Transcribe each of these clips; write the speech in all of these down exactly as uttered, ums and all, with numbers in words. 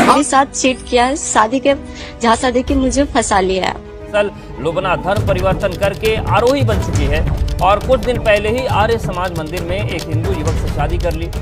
मेरे साथ चीट किया है, शादी के झांसा देके मुझे फंसा लिया है। लुबना धर्म परिवर्तन करके आरोही बन चुकी है और कुछ दिन पहले ही आर्य समाज मंदिर में एक हिंदू युवक से शादी कर ली।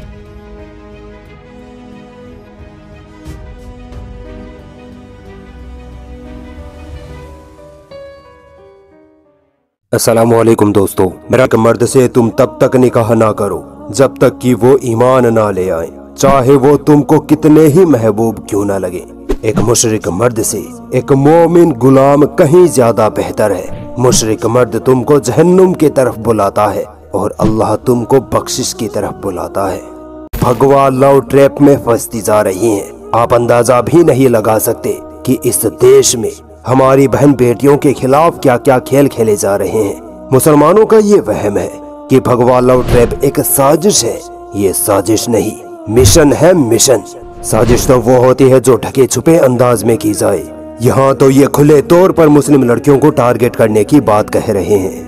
अस्सलामुअलैकुम दोस्तों, मेरा मर्द से तुम तब तक निकाह ना करो जब तक कि वो ईमान ना ले आए, चाहे वो तुमको कितने ही महबूब क्यों ना लगे। एक मुशरिक मर्द से एक मोमिन गुलाम कहीं ज्यादा बेहतर है। मुशरिक मर्द तुमको जहन्नुम की तरफ बुलाता है और अल्लाह तुमको बख्शिश की तरफ बुलाता है। भगवा लव ट्रैप में फंसती जा रही हैं। आप अंदाजा भी नहीं लगा सकते कि इस देश में हमारी बहन बेटियों के खिलाफ क्या क्या खेल खेले जा रहे हैं। मुसलमानों का ये वहम है कि भगवा लव ट्रैप एक साजिश है। ये साजिश नहीं, मिशन है मिशन। साजिश तो वो होती है जो ढके छुपे अंदाज में की जाए। यहाँ तो ये खुले तौर पर मुस्लिम लड़कियों को टारगेट करने की बात कह रहे हैं।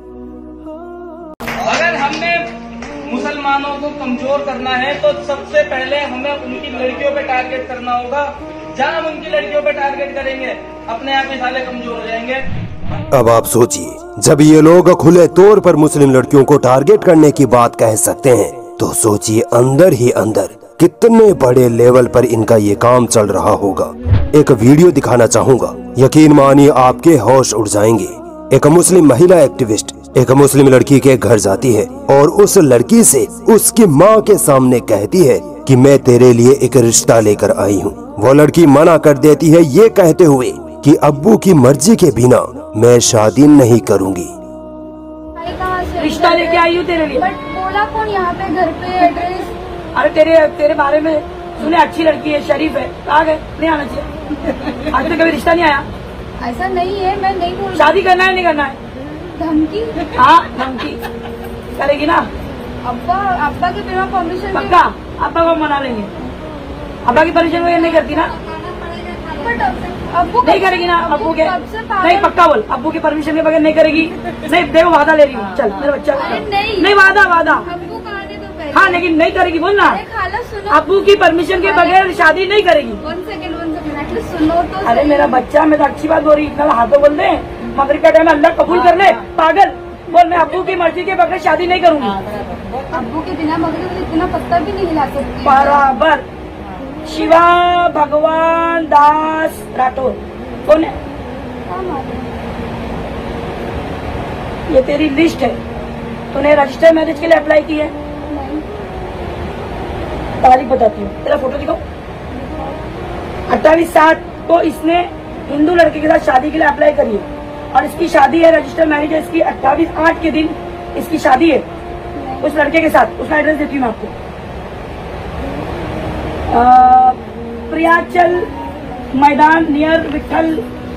अगर हमने मुसलमानों को कमजोर करना है तो सबसे पहले हमें उनकी लड़कियों पे टारगेट करना होगा। जहाँ हम उनकी लड़कियों पे टारगेट करेंगे अपने आप ही साले कमजोर हो जाएंगे। अब आप सोचिए, जब ये लोग खुले तौर पर मुस्लिम लड़कियों को टारगेट करने की बात कह सकते हैं तो सोचिए अंदर ही अंदर कितने बड़े लेवल पर इनका ये काम चल रहा होगा। एक वीडियो दिखाना चाहूंगा, यकीन मानिए आपके होश उड़ जाएंगे। एक मुस्लिम महिला एक्टिविस्ट एक मुस्लिम लड़की के घर जाती है और उस लड़की से उसकी माँ के सामने कहती है कि मैं तेरे लिए एक रिश्ता लेकर आई हूँ। वो लड़की मना कर देती है ये कहते हुए कि अब्बू की मर्जी के बिना मैं शादी नहीं करूँगी। रिश्ता लेके आई हूँ तेरे लिए। बट बोला कौन यहाँ पे घर पे एड्रेस? अरे तेरे तेरे बारे में सुने, अच्छी लड़की है, शरीफ है, आ गए, नहीं आना चाहिए। आगे तो कभी रिश्ता नहीं आया। ऐसा नहीं है, मैं नहीं बोल। शादी करना है नहीं करना है? धमकी? हाँ धमकी करेगी ना। अब्बा अब्बा के बिना परमिशन? पक्का अब्बा को मना लेंगे। अब्बा की परमिशन वगैरह नहीं करती ना? अब्बू नहीं करेगी ना? अब्बू के नहीं, पक्का बोल, अब्बू की परमिशन के बगैर नहीं करेगी। नहीं देखो वादा ले रही हूँ, चल मेरे बच्चा। नहीं नहीं वादा वादा। अब्बू कहा दे तो पहले। हाँ लेकिन नहीं करेगी, बोल ना। खाला सुनो, अब्बू की परमिशन के बगैर शादी नहीं करेगी। वन सेकंड वन सेकंड सुनो तो। अरे मेरा बच्चा, मैं तो अच्छी बात बोल रही, इतना हाथों बोल दे, मगरिब का टाइम अल्लाह कबूल कर ले। पागल बोल, मैं अब्बू की मर्जी के बगैर शादी नहीं करूँगी। अब्बू के बिना मगरिब इतना पत्ता भी नहीं हिला सकती। बराबर। शिवा भगवान दास राठौर कौन है? ये तेरी लिस्ट है। तूने रजिस्टर मैरिज के लिए अप्लाई की है? तारीख बताती हूँ, तेरा फोटो दिखाओ। अट्ठाईस सात को इसने हिंदू लड़के के साथ शादी के लिए अप्लाई करी है और इसकी शादी है, रजिस्टर मैरिज है इसकी। अट्ठाईस आठ के दिन इसकी शादी है उस लड़के के साथ। उसका एड्रेस देती हूँ मैं आपको। प्रियाचल मैदान नियर विठल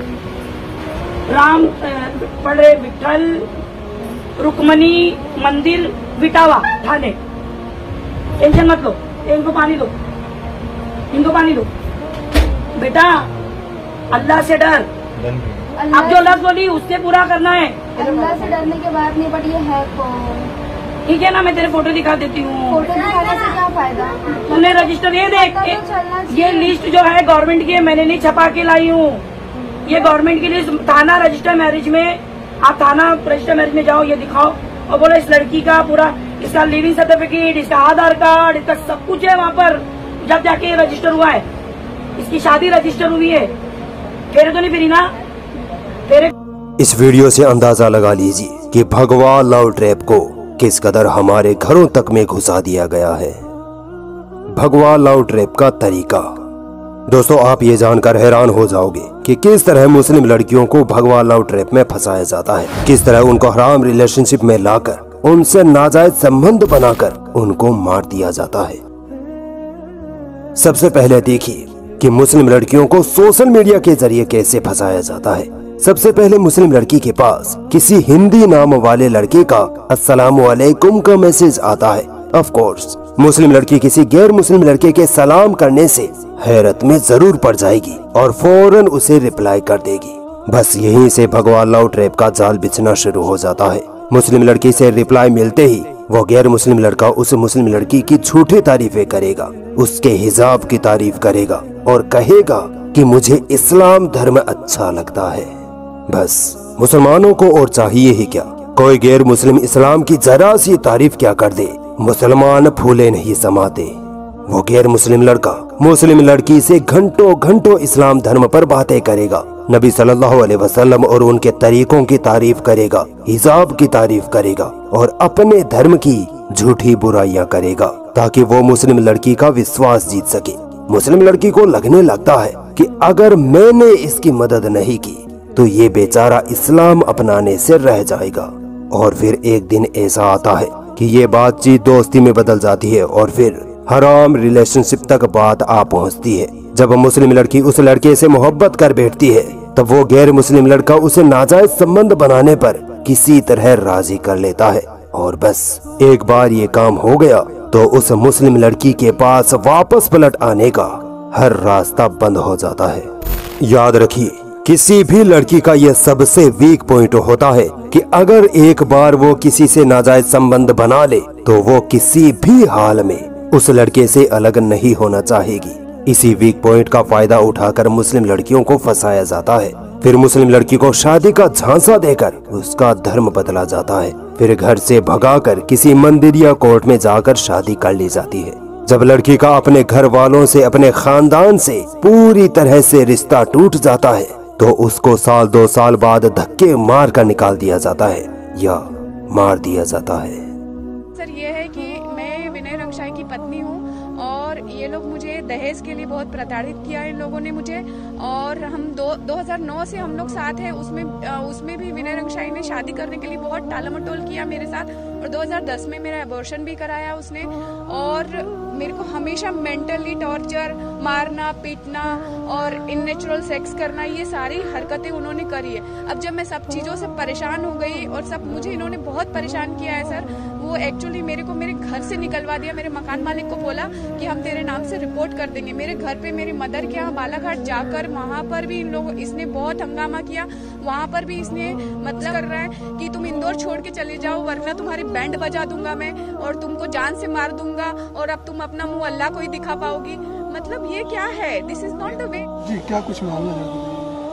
राम पड़े विठल रुक्मणी मंदिर विटावा थाने। टेंशन मत लो, इनको पानी दो, इनको पानी दो बेटा। अल्लाह से डर। अब जो लफ्ज बोली उससे पूरा करना है। अल्लाह से डरने के बाद नहीं, बट ये है कौन? ठीक है ना, मैं तेरे फोटो दिखा देती हूँ। फोटो दिखाने से क्या फायदा? तूने रजिस्टर, ये देख, ये लिस्ट जो है गवर्नमेंट की है, मैंने नहीं छपा के लाई हूँ। ये गवर्नमेंट की लिस्ट। थाना रजिस्टर मैरिज में, आप थाना रजिस्टर मैरिज में जाओ, ये दिखाओ और बोलो इस लड़की का पूरा, इसका लिविंग सर्टिफिकेट, इसका आधार कार्ड, इसका सब कुछ है वहाँ पर, जब जाके ये रजिस्टर हुआ है। इसकी शादी रजिस्टर हुई है। फेरे तो नहीं फिरी ना? फेरे। इस वीडियो से अंदाजा लगा लीजिए कि भगवा लव ट्रैप को किस कदर हमारे घरों तक में घुसा दिया गया है। भगवा लव ट्रैप का तरीका दोस्तों, आप ये जानकर हैरान हो जाओगे कि किस तरह मुस्लिम लड़कियों को भगवा लव ट्रैप में फंसाया जाता है। किस तरह उनको हराम रिलेशनशिप में लाकर उनसे नाजायज संबंध बनाकर उनको मार दिया जाता है। सबसे पहले देखिए कि मुस्लिम लड़कियों को सोशल मीडिया के जरिए कैसे फंसाया जाता है। सबसे पहले मुस्लिम लड़की के पास किसी हिंदी नाम वाले लड़के का अस्सलामु अलैकुम का मैसेज आता है। ऑफ कोर्स मुस्लिम लड़की किसी गैर मुस्लिम लड़के के सलाम करने से हैरत में जरूर पड़ जाएगी और फौरन उसे रिप्लाई कर देगी। बस यहीं से भगवा लव ट्रैप का जाल बिछना शुरू हो जाता है। मुस्लिम लड़की से रिप्लाई मिलते ही वो गैर मुस्लिम लड़का उस मुस्लिम लड़की की झूठी तारीफें करेगा, उसके हिजाब की तारीफ करेगा और कहेगा कि मुझे इस्लाम धर्म अच्छा लगता है। बस मुसलमानों को और चाहिए ही क्या, कोई गैर मुस्लिम इस्लाम की जरा सी तारीफ क्या कर दे, मुसलमान फूले नहीं समाते। वो गैर मुस्लिम लड़का मुस्लिम लड़की से घंटों घंटों इस्लाम धर्म पर बातें करेगा, नबी सल्लल्लाहु अलैहि वसल्लम और उनके तरीकों की तारीफ करेगा, हिजाब की तारीफ करेगा और अपने धर्म की झूठी बुराइयां करेगा ताकि वो मुस्लिम लड़की का विश्वास जीत सके। मुस्लिम लड़की को लगने लगता है कि अगर मैंने इसकी मदद नहीं की तो ये बेचारा इस्लाम अपनाने से रह जाएगा। और फिर एक दिन ऐसा आता है कि ये बातचीत दोस्ती में बदल जाती है और फिर हराम रिलेशनशिप तक बात आ पहुंचती है। जब मुस्लिम लड़की उस लड़के से मोहब्बत कर बैठती है तब वो गैर मुस्लिम लड़का उसे नाजायज संबंध बनाने पर किसी तरह राजी कर लेता है और बस एक बार ये काम हो गया तो उस मुस्लिम लड़की के पास वापस पलट आने का हर रास्ता बंद हो जाता है। याद रखिए, किसी भी लड़की का यह सबसे वीक पॉइंट होता है कि अगर एक बार वो किसी से नाजायज संबंध बना ले तो वो किसी भी हाल में उस लड़के से अलग नहीं होना चाहेगी। इसी वीक पॉइंट का फायदा उठाकर मुस्लिम लड़कियों को फंसाया जाता है, फिर मुस्लिम लड़की को शादी का झांसा देकर उसका धर्म बदला जाता है, फिर घर से भगाकर किसी मंदिर या कोर्ट में जाकर शादी कर ली जाती है। जब लड़की का अपने घर वालों से, अपने खानदान से पूरी तरह से रिश्ता टूट जाता है तो उसको साल दो साल बाद धक्के मार कर निकाल दिया जाता है या मार दिया जाता है। सर ये है कि मैं विनय रंगशाही की पत्नी हूँ और ये लोग मुझे दहेज के लिए बहुत प्रताड़ित किया इन लोगों ने मुझे, और हम दो 2009 से हम लोग साथ हैं। उसमें उसमें भी विनय रंगशाही ने शादी करने के लिए बहुत टालमटोल किया मेरे साथ, और दो हज़ार दस में मेरा एबॉर्शन भी कराया उसने, और मेरे को हमेशा मेंटली टॉर्चर, मारना पीटना और इननेचुरल सेक्स करना, ये सारी हरकतें उन्होंने करी है। अब जब मैं सब चीज़ों से परेशान हो गई और सब मुझे इन्होंने बहुत परेशान किया है सर, वो एक्चुअली मेरे को मेरे घर से निकलवा दिया। मेरे मकान मालिक को बोला कि हम तेरे नाम से रिपोर्ट कर देंगे। मेरे घर पे मेरी मदर के यहाँ बालाघाट जाकर वहाँ पर भी इन लोगों इसने बहुत हंगामा किया। वहाँ पर भी इसने मतलब कर रहा है कि तुम इंदौर छोड़ के चले जाओ वरना तुम्हारी बैंड बजा दूंगा मैं और तुमको जान से मार दूंगा और अब तुम अपना मुंह अल्लाह को ही दिखा पाओगी। मतलब ये क्या है? This is not the way. जी क्या कुछ मामला है?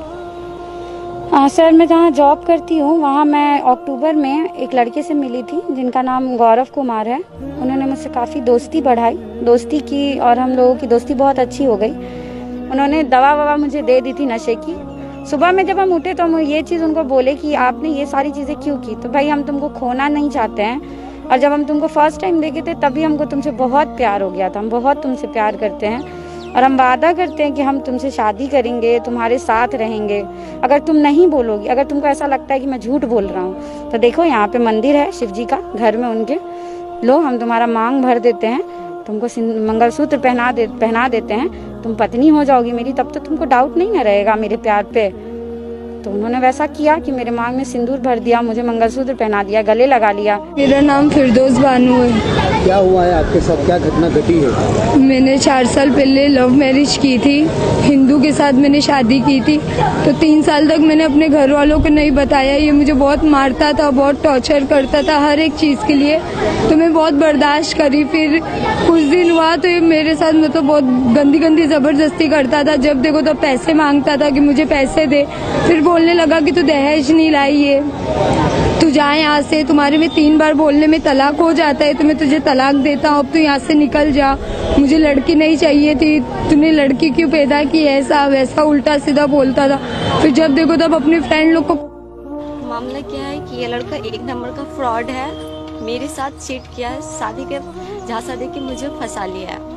हाँ सर, मैं जहाँ जॉब करती हूँ वहाँ मैं अक्टूबर में एक लड़के से मिली थी जिनका नाम गौरव कुमार है। उन्होंने मुझसे काफ़ी दोस्ती बढ़ाई, दोस्ती की और हम लोगों की दोस्ती बहुत अच्छी हो गई। उन्होंने दवा ववा मुझे दे दी थी नशे की। सुबह में जब हम उठे तो हम ये चीज़ उनको बोले कि आपने ये सारी चीज़ें क्यों की, तो भाई हम तुमको खोना नहीं चाहते हैं और जब हम तुमको फर्स्ट टाइम देखे थे तभी हमको तुमसे बहुत प्यार हो गया था, हम बहुत तुमसे प्यार करते हैं और हम वादा करते हैं कि हम तुमसे शादी करेंगे, तुम्हारे साथ रहेंगे अगर तुम नहीं बोलोगी। अगर तुमको ऐसा लगता है कि मैं झूठ बोल रहा हूँ तो देखो यहाँ पे मंदिर है शिव जी का, घर में उनके, लो हम तुम्हारा मांग भर देते हैं, तुमको मंगलसूत्र पहना दे पहना देते हैं, तुम पत्नी हो जाओगी मेरी, तब तो तुमको डाउट नहीं ना रहेगा मेरे प्यार पे। तो उन्होंने वैसा किया कि मेरे मांग में सिंदूर भर दिया, मुझे मंगलसूत्र पहना दिया, गले लगा लिया। मेरा नाम फिरदौस बानू है। क्या हुआ है आपके साथ, क्या घटना घटी है? मैंने चार साल पहले लव मैरिज की थी, हिंदू के साथ मैंने शादी की थी। तो तीन साल तक मैंने अपने घर वालों को नहीं बताया। ये मुझे बहुत मारता था, बहुत टॉर्चर करता था हर एक चीज़ के लिए, तो मैं बहुत बर्दाश्त करी। फिर कुछ दिन हुआ तो ये मेरे साथ मतलब बहुत गंदी गंदी जबरदस्ती करता था। जब देखो तो पैसे मांगता था कि मुझे पैसे दे। फिर बोलने लगा कि तू दहेज नहीं लाई है, तू जा यहाँ से, तुम्हारे में तीन बार बोलने में तलाक हो जाता है तो मैं तुझे तलाक देता हूँ, अब तू यहाँ से निकल जा, मुझे लड़की नहीं चाहिए थी, तूने लड़की क्यों पैदा की, ऐसा वैसा उल्टा सीधा बोलता था। फिर जब देखो तब अपने फ्रेंड लोग को। मामला क्या है कि ये लड़का एक नंबर का फ्रॉड है, मेरे साथ चीट किया है, शादी के झांसा दे के मुझे फंसा लिया है।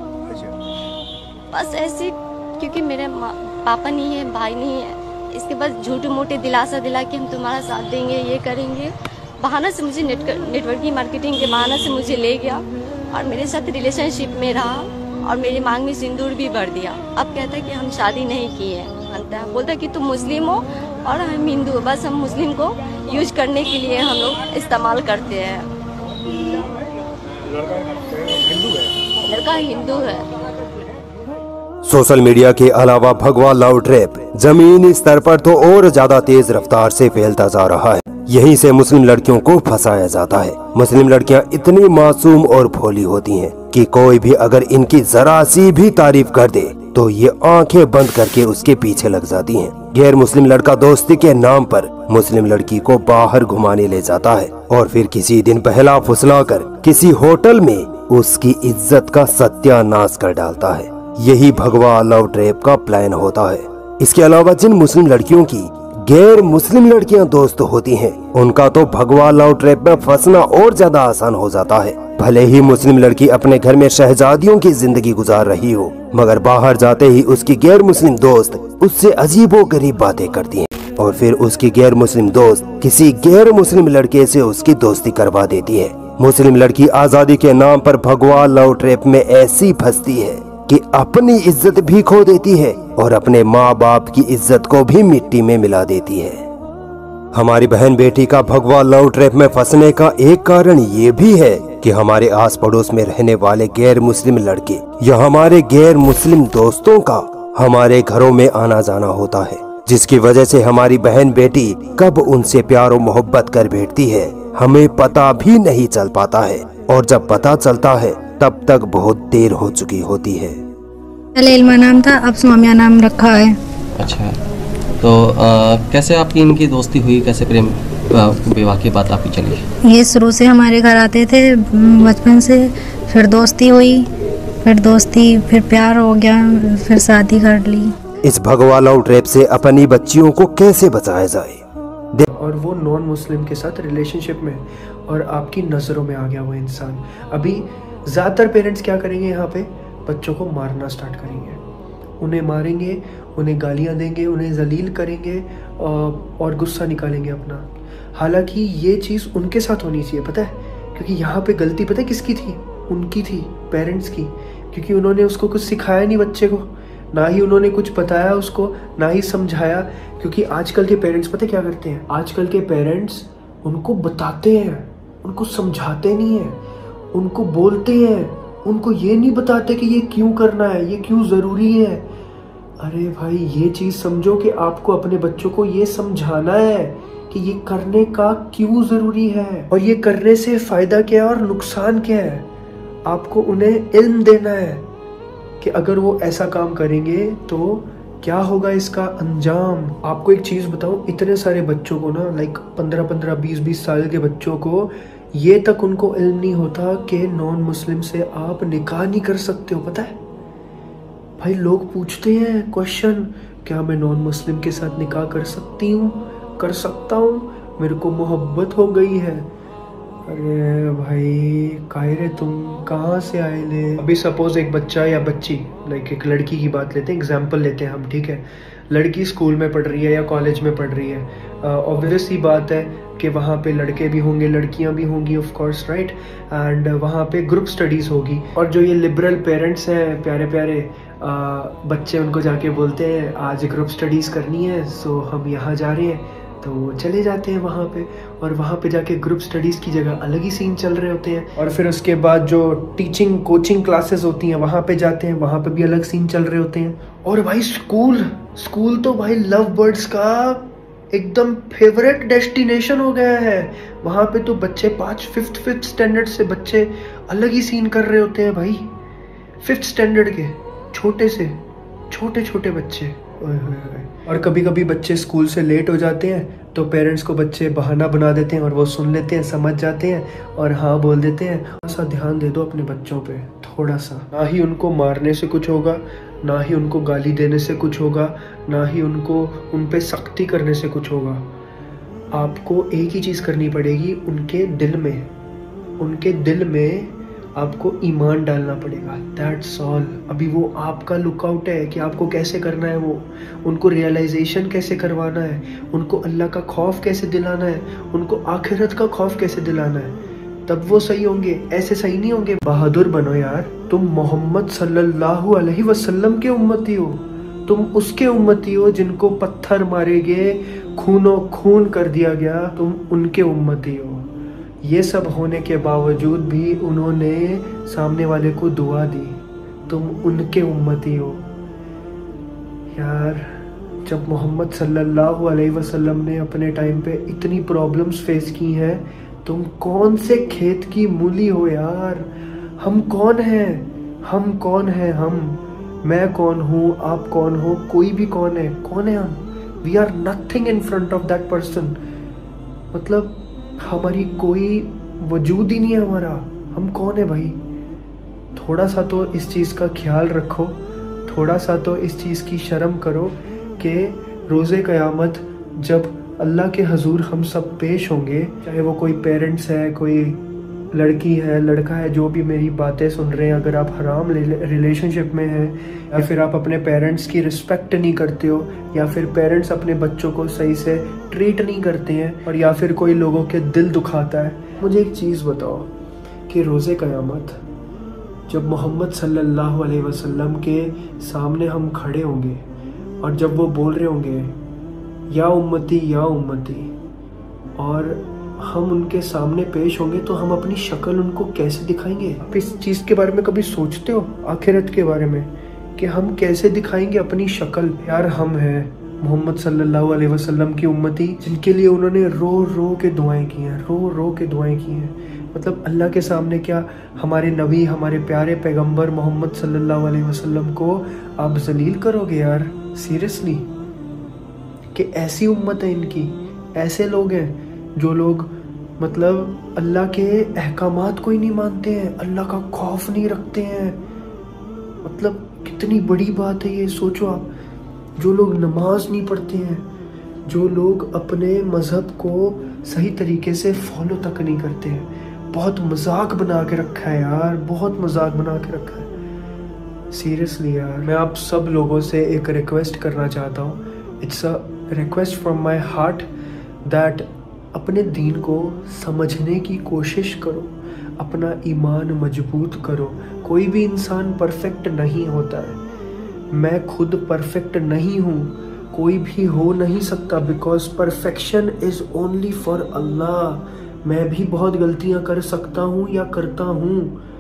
बस ऐसे क्योंकि मेरे पापा नहीं है, भाई नहीं है, इसके बाद झूठे मोटे दिलासा दिला के हम तुम्हारा साथ देंगे, ये करेंगे, बहाना से मुझे नेट नेटवर्किंग मार्केटिंग के बहाना से मुझे ले गया और मेरे साथ रिलेशनशिप में रहा और मेरी मांग में सिंदूर भी भर दिया। अब कहता है कि हम शादी नहीं की है, मानता है, बोलता है कि तुम मुस्लिम हो और हम हिंदू, बस हम मुस्लिम को यूज करने के लिए हम लोग इस्तेमाल करते हैं। लड़का हिंदू है। सोशल मीडिया के अलावा भगवा लव ट्रैप जमीनी स्तर पर तो और ज्यादा तेज रफ्तार से फैलता जा रहा है। यहीं से मुस्लिम लड़कियों को फंसाया जाता है। मुस्लिम लड़कियां इतनी मासूम और भोली होती हैं कि कोई भी अगर इनकी जरा सी भी तारीफ कर दे तो ये आंखें बंद करके उसके पीछे लग जाती हैं। गैर मुस्लिम लड़का दोस्ती के नाम पर मुस्लिम लड़की को बाहर घुमाने ले जाता है और फिर किसी दिन बहला फुसला कर किसी होटल में उसकी इज्जत का सत्यानाश कर डालता है। यही भगवा लव ट्रैप का प्लान होता है। इसके अलावा जिन मुस्लिम लड़कियों की गैर मुस्लिम लड़कियां दोस्त होती हैं, उनका तो भगवा लव ट्रैप में फंसना और ज्यादा आसान हो जाता है। भले ही मुस्लिम लड़की अपने घर में शहजादियों की जिंदगी गुजार रही हो, मगर बाहर जाते ही उसकी गैर मुस्लिम दोस्त उससे अजीबो गरीब बातें करती हैं और फिर उसकी गैर मुस्लिम दोस्त किसी गैर मुस्लिम लड़के से उसकी दोस्ती करवा देती है। मुस्लिम लड़की आजादी के नाम पर भगवा लव ट्रैप में ऐसी फंसती है कि अपनी इज्जत भी खो देती है और अपने माँ बाप की इज्जत को भी मिट्टी में मिला देती है। हमारी बहन बेटी का भगवा लव ट्रैप में फंसने का एक कारण ये भी है कि हमारे आस पड़ोस में रहने वाले गैर मुस्लिम लड़के या हमारे गैर मुस्लिम दोस्तों का हमारे घरों में आना जाना होता है, जिसकी वजह से हमारी बहन बेटी कब उनसे प्यार और मोहब्बत कर बैठती है हमें पता भी नहीं चल पाता है, और जब पता चलता है तब तक बहुत देर हो चुकी होती है। पहले इल्मा नाम था, अब सुमामिया नाम रखा है। अच्छा, तो आ, कैसे आपकी इनकी दोस्ती हुई, कैसे प्रेम विवाह की बात आपकी चली? ये शुरू से हमारे घर आते थे बचपन से, फिर दोस्ती हुई, फिर दोस्ती फिर प्यार हो गया, फिर शादी कर ली। इस भगवा लव ट्रैप से अपनी बच्चियों को कैसे बचाया जाए? और वो नॉन मुस्लिम के साथ रिलेशनशिप में और आपकी नज़रों में आ गया वो इंसान। अभी ज़्यादातर पेरेंट्स क्या करेंगे, यहाँ पे बच्चों को मारना स्टार्ट करेंगे, उन्हें मारेंगे, उन्हें गालियाँ देंगे, उन्हें जलील करेंगे और गुस्सा निकालेंगे अपना। हालांकि ये चीज़ उनके साथ होनी चाहिए, पता है, क्योंकि यहाँ पे गलती पता है किसकी थी? उनकी थी, पेरेंट्स की, क्योंकि उन्होंने उसको कुछ सिखाया नहीं बच्चे को, ना ही उन्होंने कुछ बताया उसको, ना ही समझाया। क्योंकि आजकल के पेरेंट्स पता क्या करते हैं, आजकल के पेरेंट्स उनको बताते हैं, उनको समझाते नहीं हैं, उनको बोलते हैं, उनको ये नहीं बताते कि ये क्यों करना है, ये क्यों ज़रूरी है। अरे भाई, ये चीज़ समझो कि आपको अपने बच्चों को ये समझाना है कि ये करने का क्यों ज़रूरी है और ये करने से फ़ायदा क्या है और नुकसान क्या है। आपको उन्हें इल्म देना है कि अगर वो ऐसा काम करेंगे तो क्या होगा इसका अंजाम। आपको एक चीज़ बताऊं, इतने सारे बच्चों को ना, लाइक पंद्रह पंद्रह बीस बीस साल के बच्चों को ये तक उनको इल्म नहीं होता कि नॉन मुस्लिम से आप निकाह नहीं कर सकते हो। पता है भाई, लोग पूछते हैं क्वेश्चन, क्या मैं नॉन मुस्लिम के साथ निकाह कर सकती हूँ, कर सकता हूँ, मेरे को मोहब्बत हो गई है। अरे भाई, कायरे तुम कहाँ से आए ले। अभी सपोज एक बच्चा या बच्ची, लाइक एक लड़की की बात लेते हैं, एग्जाम्पल लेते हैं हम, ठीक है। लड़की स्कूल में पढ़ रही है या कॉलेज में पढ़ रही है, ऑब्वियस ही बात है कि वहाँ पे लड़के भी होंगे, लड़कियाँ भी होंगी, ऑफ कोर्स, राइट। एंड वहाँ पे ग्रुप स्टडीज़ होगी, और जो ये लिबरल पेरेंट्स हैं, प्यारे प्यारे आ, बच्चे, उनको जाके बोलते हैं आज ग्रुप स्टडीज़ करनी है, सो हम यहाँ जा रहे हैं, तो चले जाते हैं वहाँ पे, और वहाँ पे जाके ग्रुप स्टडीज़ की जगह अलग ही सीन चल रहे होते हैं। और फिर उसके बाद जो टीचिंग कोचिंग क्लासेस होती हैं वहाँ पे जाते हैं, वहाँ पे भी अलग सीन चल रहे होते हैं। और भाई स्कूल स्कूल तो भाई लव बर्ड्स का एकदम फेवरेट डेस्टिनेशन हो गया है। वहाँ पे तो बच्चे पाँच फिफ्थ फिफ्थ स्टैंडर्ड से बच्चे अलग ही सीन कर रहे होते हैं भाई। फिफ्थ स्टैंडर्ड के छोटे से छोटे छोटे बच्चे, और कभी कभी बच्चे स्कूल से लेट हो जाते हैं तो पेरेंट्स को बच्चे बहाना बना देते हैं और वो सुन लेते हैं, समझ जाते हैं और हाँ बोल देते हैं। थोड़ा सा ध्यान दे दो अपने बच्चों पे, थोड़ा सा। ना ही उनको मारने से कुछ होगा, ना ही उनको गाली देने से कुछ होगा, ना ही उनको उन पे सख्ती करने से कुछ होगा। आपको एक ही चीज़ करनी पड़ेगी, उनके दिल में उनके दिल में आपको ईमान डालना पड़ेगा, दैट्स ऑल। अभी वो आपका लुकआउट है कि आपको कैसे करना है, वो उनको रियलाइजेशन कैसे करवाना है, उनको अल्लाह का खौफ कैसे दिलाना है, उनको आखिरत का खौफ कैसे दिलाना है, तब वो सही होंगे। ऐसे सही नहीं होंगे। बहादुर बनो यार, तुम मोहम्मद सल्लल्लाहु अलैहि वसल्लम के उम्मती हो, तुम उसके उम्मती हो जिनको पत्थर मारे गए, खूनो खून कर दिया गया, तुम उनके उम्मती हो। ये सब होने के बावजूद भी उन्होंने सामने वाले को दुआ दी, तुम उनके उम्मती हो। यार जब मोहम्मद सल्लल्लाहु अलैहि वसल्लम ने अपने टाइम पे इतनी प्रॉब्लम्स फेस की हैं, तुम कौन से खेत की मूली हो यार? हम कौन हैं? हम कौन हैं? हम मैं कौन हूँ, आप कौन हो, कोई भी कौन है? कौन है हम? We are nothing in front of that person. मतलब हमारी कोई वजूद ही नहीं है हमारा। हम कौन है भाई? थोड़ा सा तो इस चीज़ का ख्याल रखो, थोड़ा सा तो इस चीज़ की शर्म करो कि रोज़े क़यामत जब अल्लाह के हजूर हम सब पेश होंगे, चाहे वो कोई पेरेंट्स है, कोई लड़की है, लड़का है, जो भी मेरी बातें सुन रहे हैं, अगर आप हराम रिलेशनशिप में हैं या फिर आप अपने पेरेंट्स की रिस्पेक्ट नहीं करते हो, या फिर पेरेंट्स अपने बच्चों को सही से ट्रीट नहीं करते हैं, और या फिर कोई लोगों के दिल दुखाता है, मुझे एक चीज़ बताओ कि रोज़े क़यामत जब मोहम्मद सल्लल्लाहु अलैहि वसल्लम के सामने हम खड़े होंगे और जब वो बोल रहे होंगे या उम्मती या उम्मती, और हम उनके सामने पेश होंगे, तो हम अपनी शक्ल उनको कैसे दिखाएंगे? आप इस चीज़ के बारे में कभी सोचते हो, आखिरत के बारे में, कि हम कैसे दिखाएंगे अपनी शक्ल? यार हम हैं मोहम्मद सल्लल्लाहु अलैहि वसल्लम की उम्मती, जिनके लिए उन्होंने रो रो के दुआएं की हैं, रो रो के दुआएं की हैं। मतलब अल्लाह के सामने क्या हमारे नबी, हमारे प्यारे पैगंबर मोहम्मद सल्लल्लाहु अलैहि वसल्लम को आप जलील करोगे यार? सीरियसली? कि ऐसी उम्मत है इनकी, ऐसे लोग हैं जो लोग मतलब अल्लाह के अहकामात को ही नहीं मानते हैं, अल्लाह का खौफ नहीं रखते हैं। मतलब कितनी बड़ी बात है ये, सोचो आप। जो लोग नमाज नहीं पढ़ते हैं, जो लोग अपने मज़हब को सही तरीके से फॉलो तक नहीं करते हैं, बहुत मजाक बना के रखा है यार, बहुत मजाक बना के रखा है। सीरियसली यार, मैं आप सब लोगों से एक रिक्वेस्ट करना चाहता हूँ। It's a request from my heart that अपने दीन को समझने की कोशिश करो, अपना ईमान मजबूत करो। कोई भी इंसान परफेक्ट नहीं होता है, मैं खुद परफेक्ट नहीं हूँ, कोई भी हो नहीं सकता, because perfection is only for Allah. मैं भी बहुत गलतियाँ कर सकता हूँ या करता हूँ,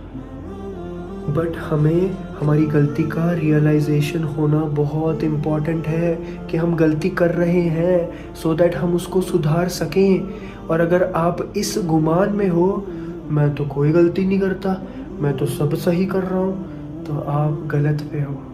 बट हमें हमारी गलती का रियलाइजेशन होना बहुत इम्पॉर्टेंट है कि हम गलती कर रहे हैं, सो दैट हम उसको सुधार सकें। और अगर आप इस गुमान में हो मैं तो कोई गलती नहीं करता, मैं तो सब सही कर रहा हूँ, तो आप गलत पे हो।